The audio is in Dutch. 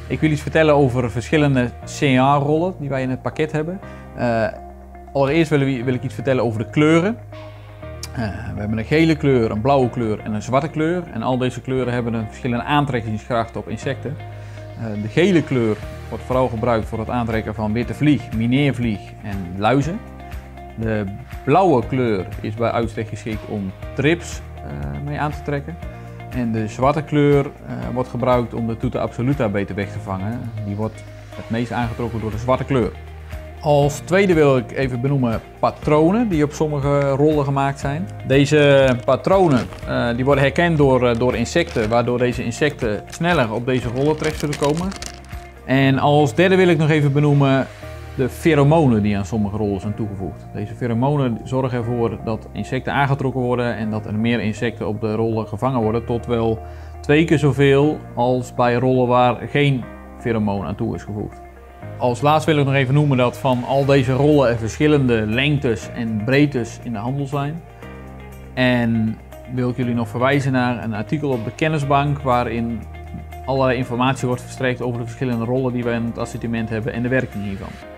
Ik wil iets vertellen over verschillende CNA-rollen die wij in het pakket hebben. Allereerst wil ik iets vertellen over de kleuren. We hebben een gele kleur, een blauwe kleur en een zwarte kleur. En al deze kleuren hebben een verschillende aantrekkingskracht op insecten. De gele kleur wordt vooral gebruikt voor het aantrekken van witte vlieg, mineervlieg en luizen. De blauwe kleur is bij uitstek geschikt om trips mee aan te trekken. En de zwarte kleur wordt gebruikt om de Tuta absoluta beter weg te vangen. Die wordt het meest aangetrokken door de zwarte kleur. Als tweede wil ik even benoemen patronen die op sommige rollen gemaakt zijn. Deze patronen die worden herkend door insecten, waardoor deze insecten sneller op deze rollen terecht zullen komen. En als derde wil ik nog even benoemen de feromonen die aan sommige rollen zijn toegevoegd. Deze feromonen zorgen ervoor dat insecten aangetrokken worden en dat er meer insecten op de rollen gevangen worden, tot wel 2 keer zoveel als bij rollen waar geen feromoon aan toe is gevoegd. Als laatste wil ik nog even noemen dat van al deze rollen er verschillende lengtes en breedtes in de handel zijn. En wil ik jullie nog verwijzen naar een artikel op de kennisbank waarin allerlei informatie wordt verstrekt over de verschillende rollen die wij in het assortiment hebben en de werking hiervan.